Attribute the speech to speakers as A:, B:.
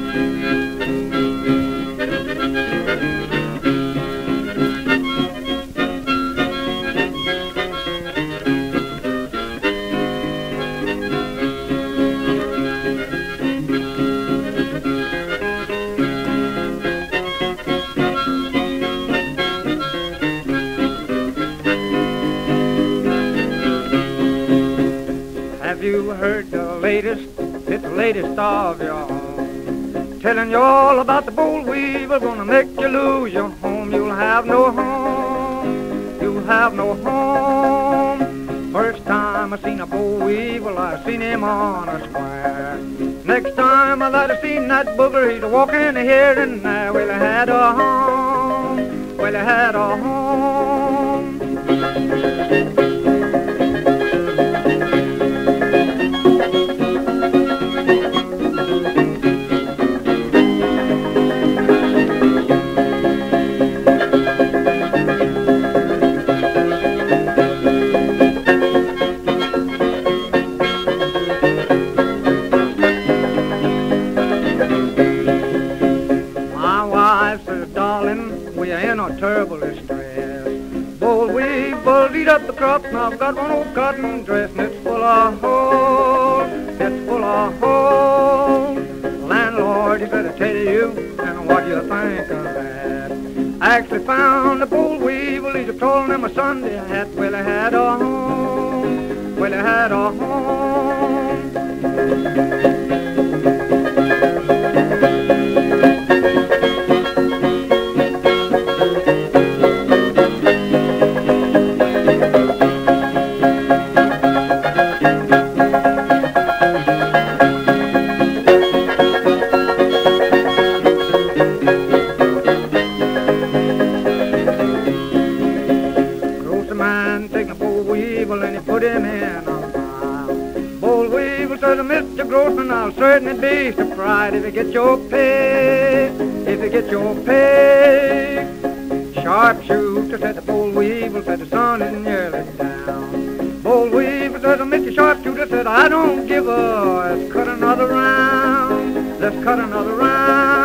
A: Have you heard the latest? It's the latest of your own. Telling you all about the boll weevil, gonna make you lose your home. You'll have no home. You'll have no home. First time I seen a boll weevil, I seen him on a square. Next time that I seen that booger, he's walking here and there. Well, I had a home. Well, I had a home. We are in a terrible distress. Boll weevil eat up the crops, and I've got one old cotton dress, and it's full of holes. It's full of holes. Landlord, he better tell you, and what do you think of that? I actually found the boll weevil, he's calling him a Sunday hat. Well, I had a home. Well, I had a home. Taking a boll weevil and he put him in a pile. Boll weevil said, Mr. Grossman, I'll certainly be surprised if you get your pay, if you get your pay. Sharpshooter, said the boll weevil, said the sun is nearly down. Boll weevil said, Mr. Sharpshooter, said I don't give a, let's cut another round, let's cut another round.